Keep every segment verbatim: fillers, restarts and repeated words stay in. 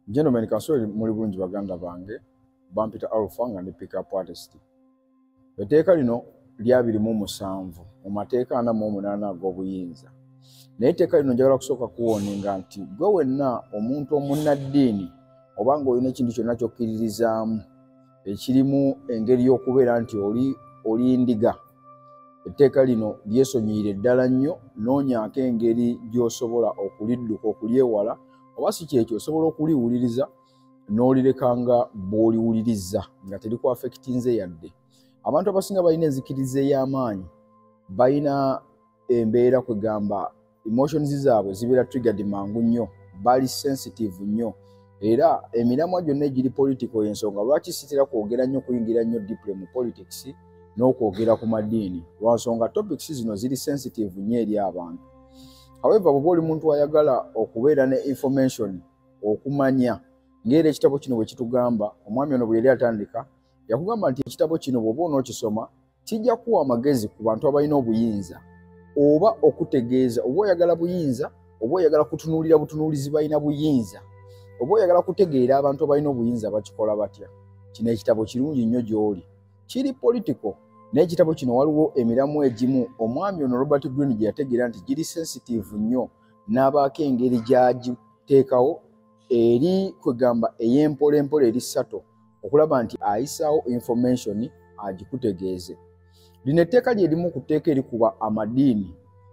Gentlemen, Kasoli muli bulungi baganda bange, bampita Alpha nga ndi pick-up artist. Etteeka lino lya abiri mu musanvu mu mateeka ana mu munaana ag'obuyinza. Naye etteeka lino njagala kusooka kuwooninga nti gwe wenna omuntu omunnaddiini oba ng'olina ekintu kyonna ky'okkiririzaamu ekirimu engeri y'okubeera nti oli oli ndiga, etteeka lino lyesonyiire ddala nnyo, noonyaako engeri gy'osobola okulidduka okulyewala, oba si kyekyo osobola okuliwuliriza n'olireka nga bw'oliwulirizza nga terikuafekitinze yadde. Abantu abasinga balina enzikiriza ey'amaanyi, balina embeera kwegamba emotions zaabwe zibeera triggered mangu nnyo, bali sensitive nnyo, era emiramwa gyonna egiri political y'ensonga lwaki sitera kwogera nnyo kuyingira nnyo deeply mu politics n'okwogera ku madiini, lwa nsonga topics zino ziri sensitive nnyo eri abantu. However, bw'oba oli muntu ayagala okubeera ne information, okumanya ng'era ekitabo kino bwe kitugamba, omwami ono bwe yali atandika yakugamba nti ekitabo kino bw'oba onookisoma kijja kuwa amagezi ku bantu abalina obuyinza oba okutegeeza oba oyagala buyinza oba oyagala kutunuulira butunuulizi balina buyinza oba oyagala kutegeera abantu abalina obuyinza bakikola batya. Kino ekitabo kirungi nnyo gy'oli, kiri political. N'ekitabo kino waliwo emiramu egimu omwami ono Robert Greene gye yategeera nti giri sensitive nnyo, n'abaako engeri gy'agiteekawo eri kwegamba ey'empolempola eri ssato okulaba nti ayisaawo information agikutegeeze. Lino etteeka lye limu ku tteeka erikuba amadiini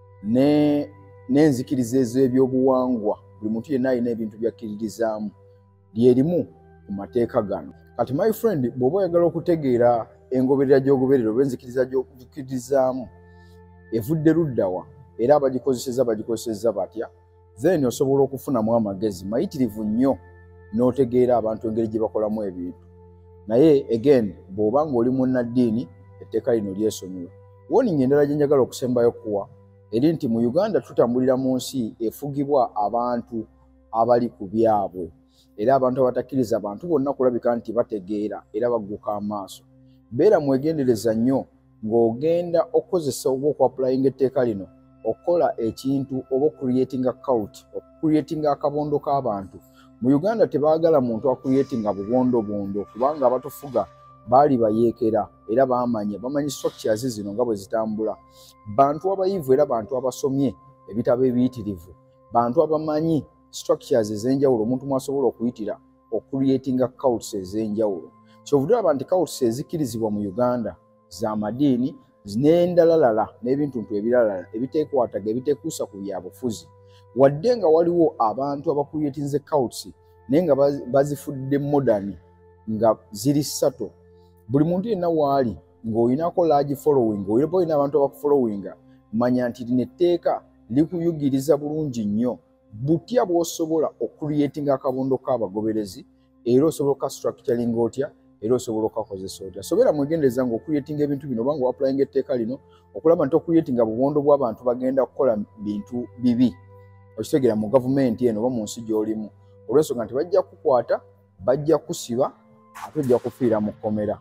n'enzikiriza ez'ebyobuwangwa, buli muntu yenna alina ebintu byakkiririzaamu, lye limu ku mateeka gano. Kati my friend, bw'oba oyagala okutegeera engoberera gy'ogoberera oba enzikiriza gy'okkiririzaamu evudde luddawa era abagikozesezza bagikozesezza batya, then osobola okufunamu amagezi mayitirivu nnyo n'otegeera abantu engeri gye bakolamu ebintu. Naye again, bw'oba ng'oli munnaddiini, etteeka lino lyesonyiwa. Warning endala gye njagala okusembayo kuwa eri nti mu Uganda tutambulira mu nsi efugibwa abantu abali ku byabwe, era abantu abatakkiriza abantu bonna kulabika nti bategeera era bagguka amaaso. Beera mwegendereza nnyo ng'ogenda okukozesa oba okwapulayinga etteeka lino okukola ekintu oba okucreatinga cult, okucreatinga akabondo k'abantu. Mu Uganda tebaagala muntu akuyetinga bubondobondo kubanga abatufuga baali bayeekera era baamanya bamanyi structures zino nga bwe zitambula. Bantu abayivu era bantu abasomye ebitabo ebiyitirivu, bantu abamanyi structures ez'enjawulo omuntu mwasobola okuyitira okucreatinga cults ez'enjawulo. Kyovudde olaba nti cults ezikkirizibwa mu Uganda z'amadiini n'endalalala n'ebintuntu ebirala ebiteekwataga ebiteekuusa ku byabufuzi. Wadde nga waliwo abantu abakuyetinze cults naye nga bazifudde modern nga ziri ssato, buli muntu yenna waali ng'oyinako large following, oba olina abantu abakufollowinga, manya nti lino etteeka likuyugiriza bulungi nnyo butya bw'osobola okucreatinga akabondo k'abagoberezi era osobola okastructuringa otya era osobola okakozesa otya. Sobeera mwegendereza ng'okucreatinga ebintu bino oba ng'oapulayinga etteeka lino okulaba nti okucreatinga bubondo bw'abantu bagenda kukola bintu bibi, okitegeera mu gavumenti eno oba mu nsi gy'olimu, olw'ensonga nti bajja kukwata, bajja kusiba, ate ojja kufiira mu kkomera.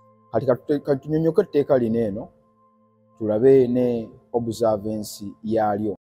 Kati tunyonyoke etteeka lino eno tulabe ne observance yaalyo.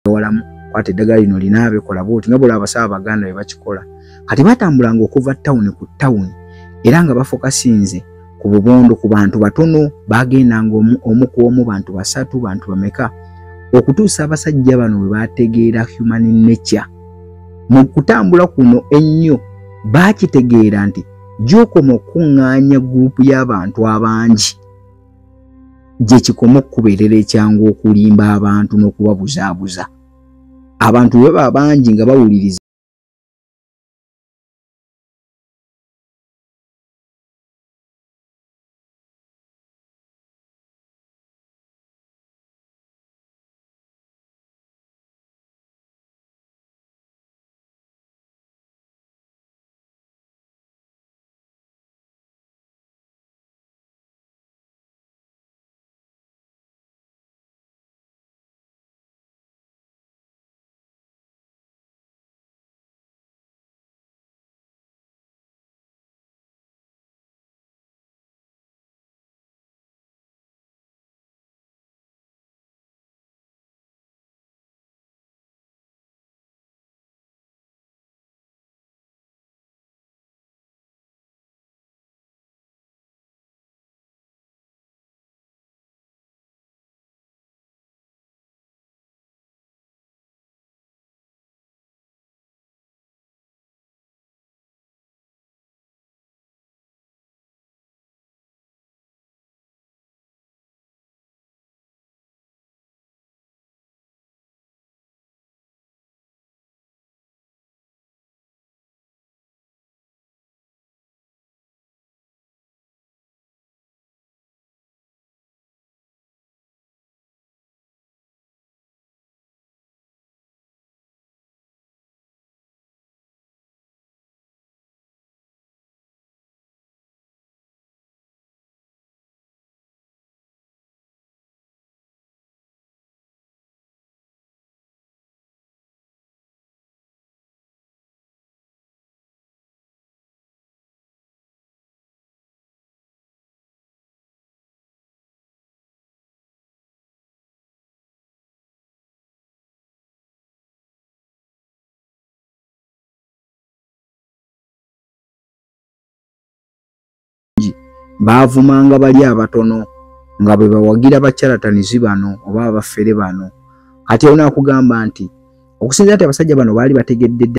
walamu kwate eddagala lino linaabe kola bwoti nga bwolaba abasawo Abaganda bwe bakikola. Kati batambulanga okuva ttawuni ku ttawuni era nga bafokasinze ku bubondo ku bantu batono, bagendanga omu, omu ku omu, bantu basatu, bantu bameka, okutuusa abasajja bano bwe bategeera human nature. Mu kutambula kuno ennyo baakitegeera nti gy'okoma okuŋŋaanya gurupu y'abantu abangi gye kikoma okukubeerera ekyangu okulimba abantu n'okubabuzaabuza. Abantu bwe baba bangi nga bawuliriza baavumanga bali abatono nga bwe bawagira bachalatanizi bano oba abafere bano. Kati olina kugamba nti okusinziira nti abasajja bano baali bategedde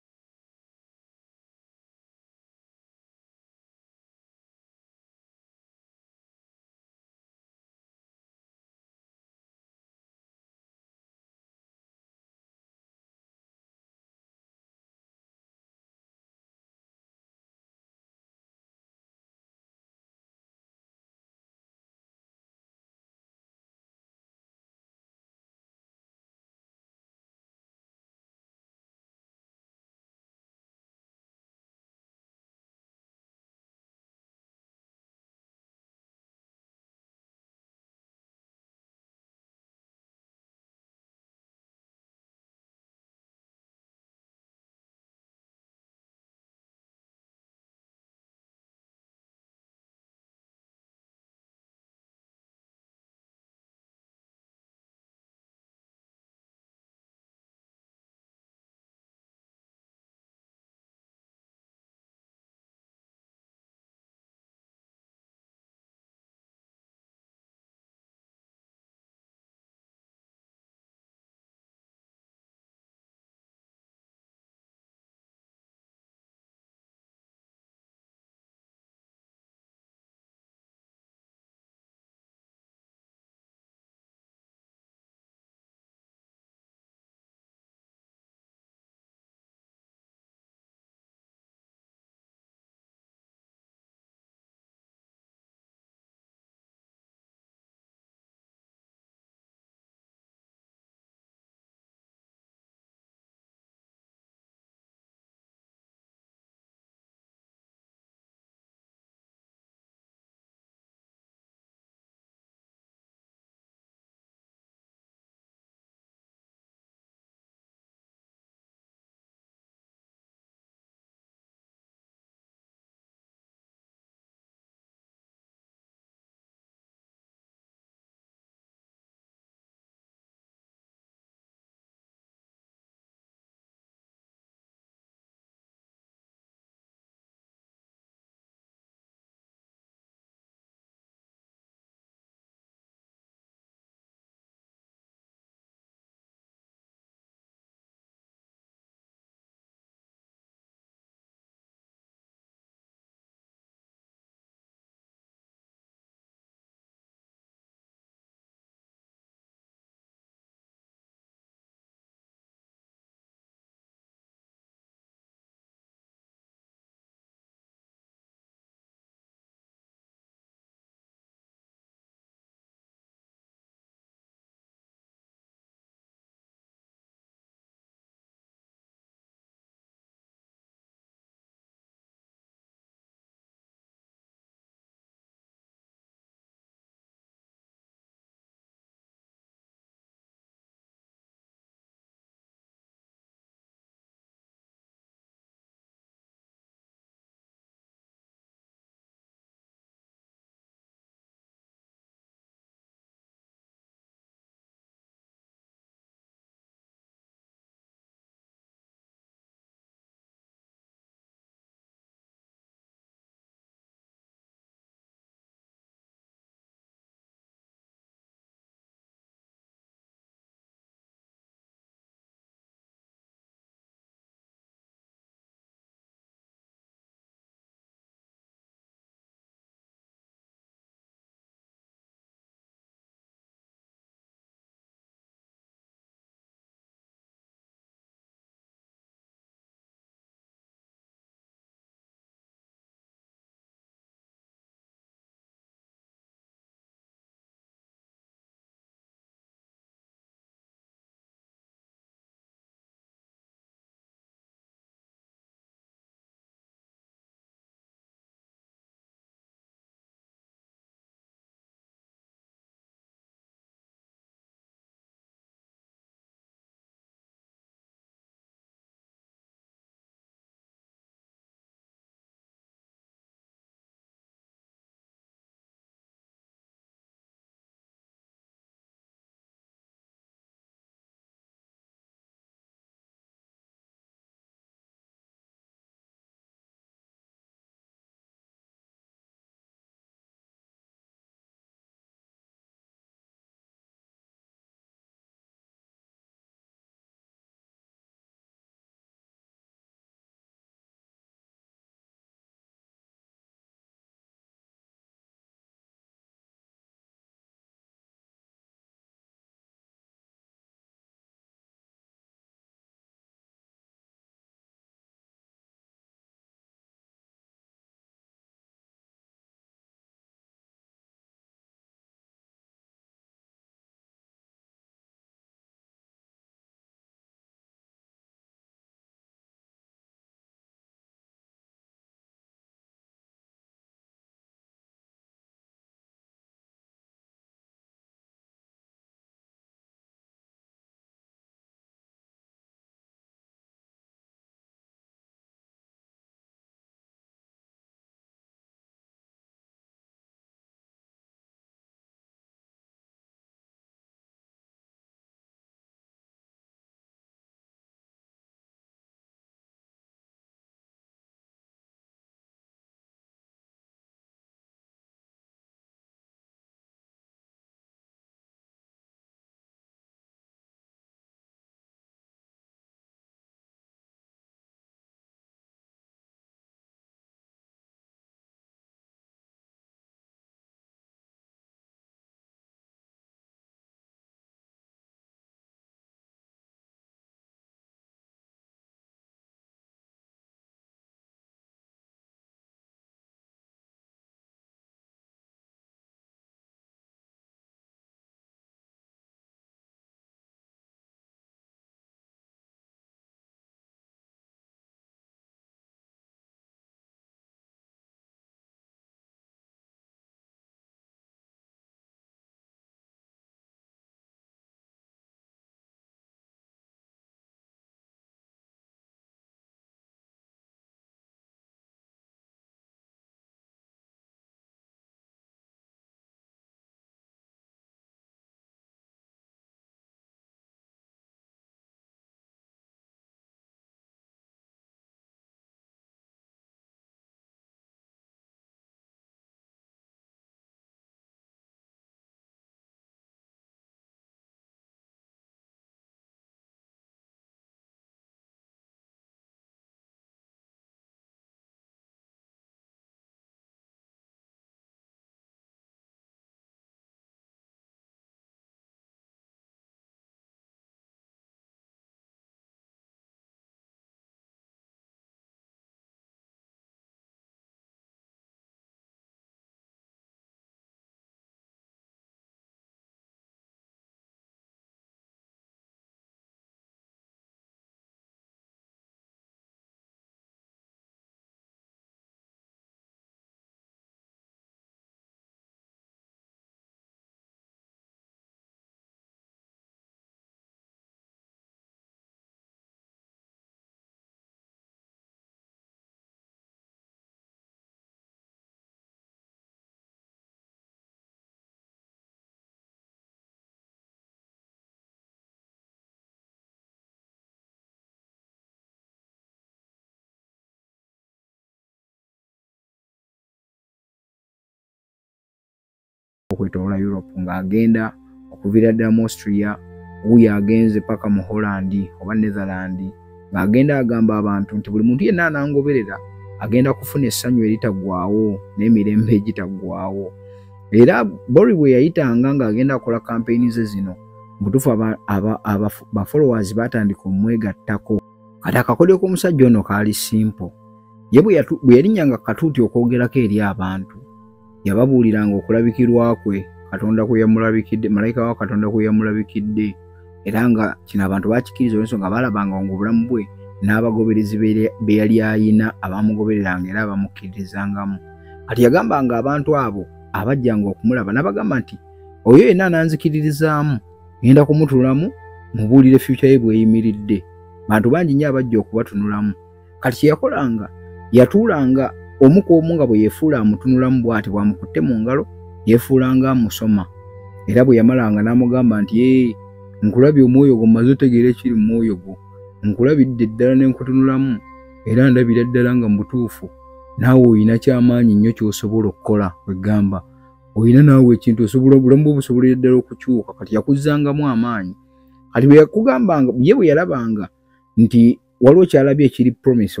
okwetoolola Europe ng'agenda okuviira ddala mu Austria, wuuyo agenze paka mu Holland oba Netherland, ng'agenda agamba abantu nti buli muntu yenna anangoberera agenda kufuna essanyu eritaggwaawo n'emirembe egitaggwaawo. Era Bori bwe yayitanga ng'agenda akola campaign ze zino, butuufu ba followers batandika omwegattako. Kati akakodyo k'omusajja ono kaali simple. Ye bwe yalinnyanga katuuti okwogerako eri abantu, yababuuliranga okulabikirwa kwe, Katonda kwe yamulabikidde, malayika wa Katonda kwe yamulabikidde, era nga kino abantu baakikiriza olw'ensonga baalabanga ng'obulamu bwe n'abagoberezi be yali ayina abaamugobereranga era abamukkirizangamu. Kati yagambanga abantu abo abajjanga okumulaba n'abagamba nti oyo yenna ananzikiririzaamu ngenda kumutunulamu mubuulire future ye bw'eyimiridde. Bantu bangi nnyo abajja okubatunulamu. Kati kye yakolanga yatuulanga omu ku omu nga bwe yeefuula amutunulamu bw'ati, bw'amukutte mu ngalo yeefuulanga amusoma. Era bwe yamalanga n'amugamba nti ee nkulabye omwoyo gwo mmaze otegeera ekiri mu mwoyo gwo, nkulabidde ddala ne nkutunulamu era ndabira ddala nga mu butuufu naawe oyina ky'amaanyi nnyo ky'osobola okukola. Weggamba oyina naawe ekintu osobola obulamu bwo busobolera ddala okukyuka. Kati yakuzzangamu amaanyi. Kati bwe yakugambanga ye bwe yalabanga nti waliwo kyalabye ekiri promise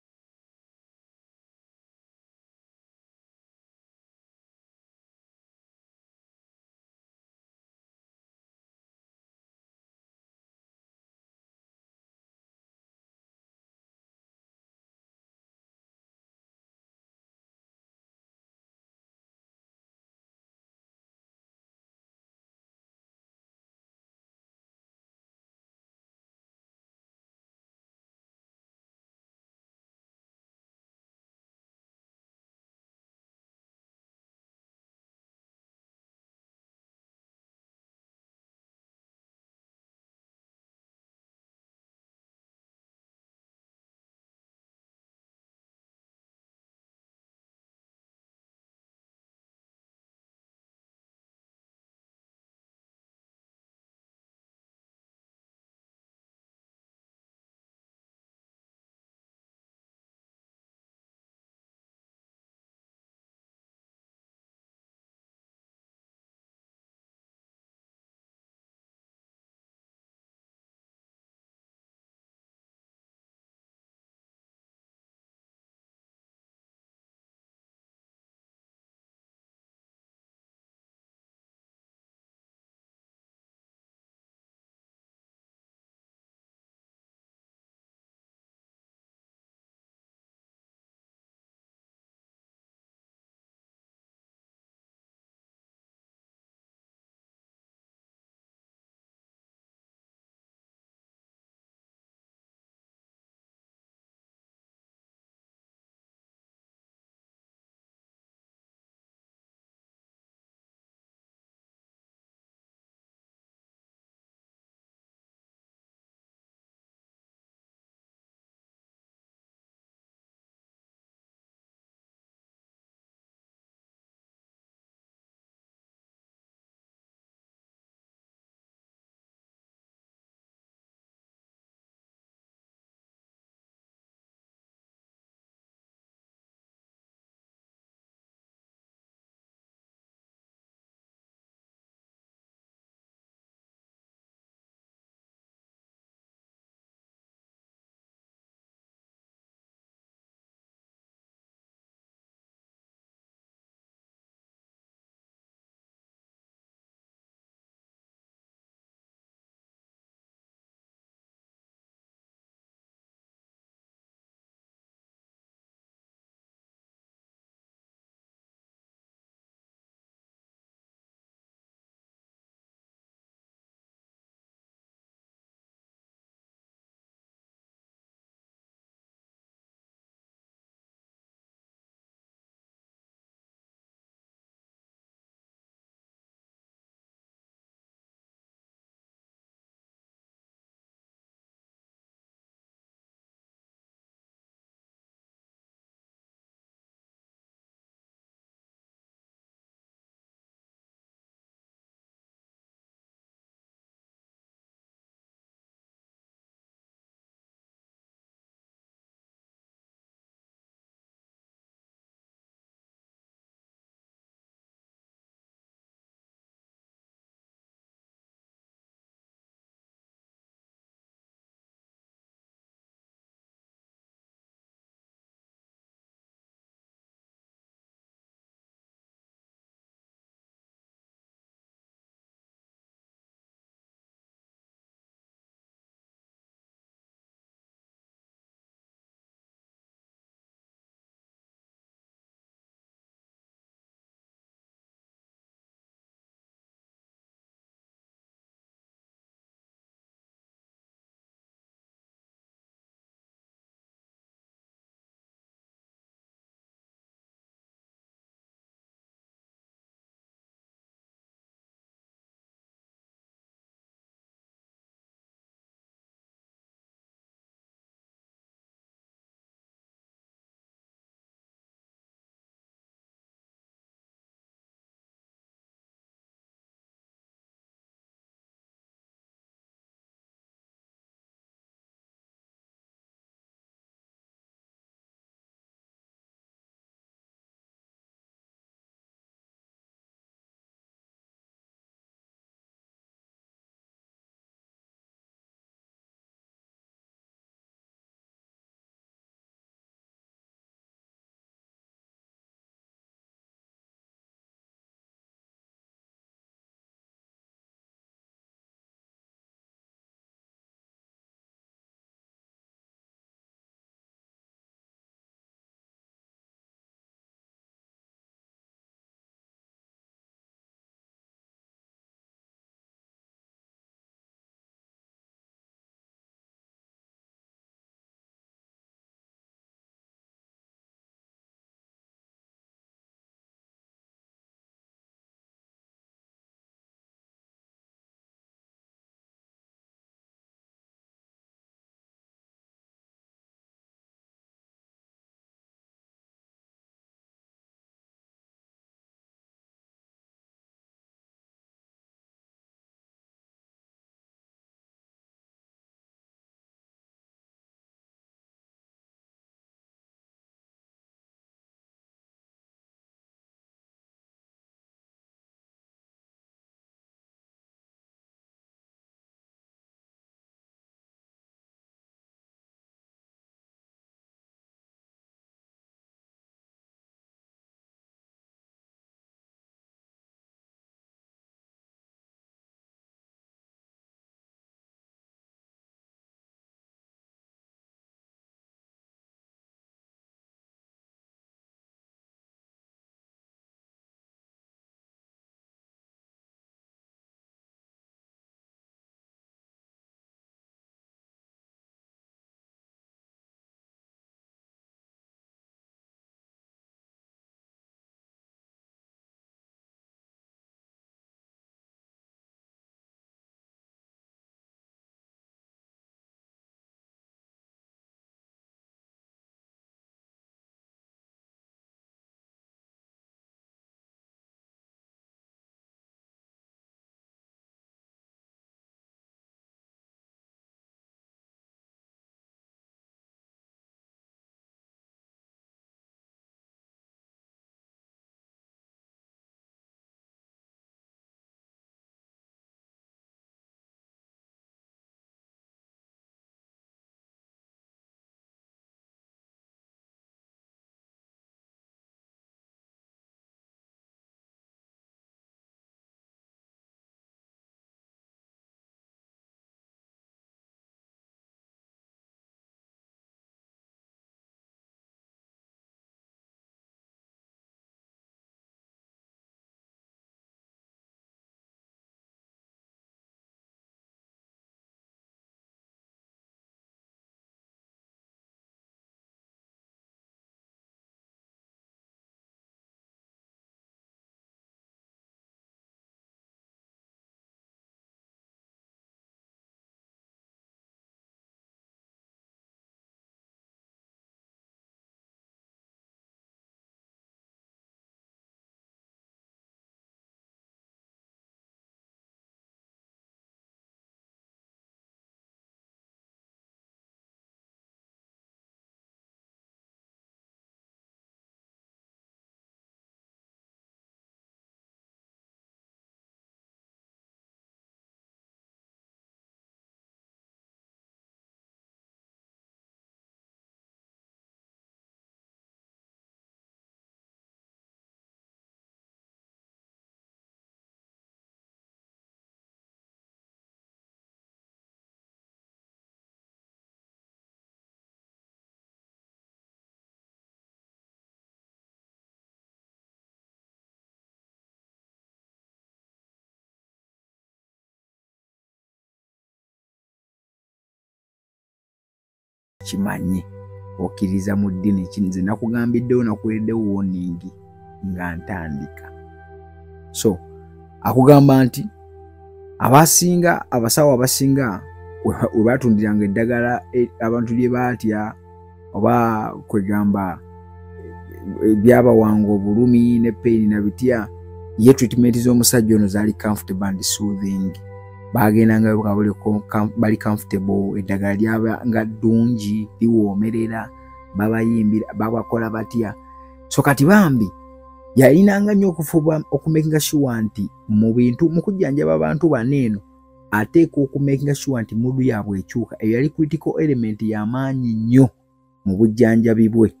okimanye okkiriza mu ddiini ki nze nakugambiddewo nakuwereddewo warning nga ntandika. So akugamba nti abasinga abasawo abasinga we batundiranga eddagala abantu lye baatya oba kwegamba ebyabawanga obulumi ne pain na bitya, ye treatment z'omusajja ono zaali comfortable and soothing. Bagendanga bali comfortable, eddagala lyaba nga ddungi liwoomerera, babayimbira babakola batya. So kati bambi yalinanga nnyo okufuba okumakinga sure nti mu bintu mu kujjanjaba abantu baneeno ateeka okumakinga sure nti mudu yaabwe ekyuka. Eyo yali critical element y'amaanyi nnyo mu bujjanjabi bwe.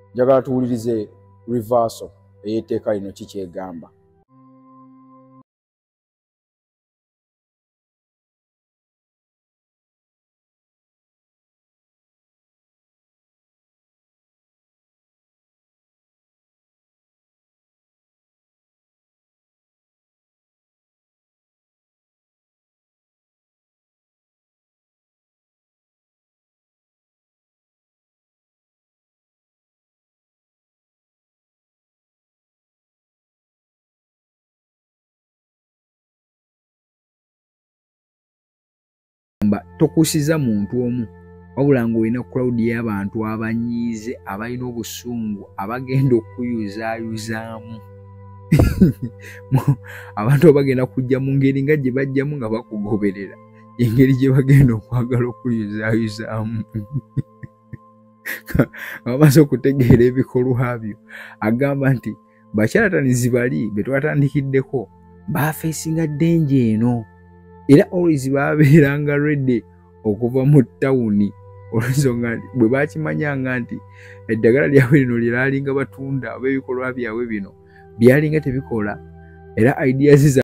njagala tuwulirize reversal ey'etteeka lino kikyegamba. Tokusiza muntu omu wabula ng'olina crowd y'abantu abanyiize abalina obusungu abagenda okuyuzaayuzaamu abantu abagenda kujja mu ngeri nga gye bajjamu nga bakugoberera engeri gye bagenda okwagala okuyuzaayuzaamu bamaze okutegeera ebikolwa byo agamba nti bakyalatanizi bali be twatandikiriddeko baafeesinga ddenje eno era always baabeeranga ready okuva mu tawuni olw'ensonga nti bwe baakimanyanga nti eddagala lyabwe lino lye laalinga batunda oba ebikolwa byabwe bino byalinga tebikola era ideas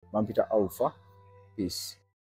bampita Alpha. Peace.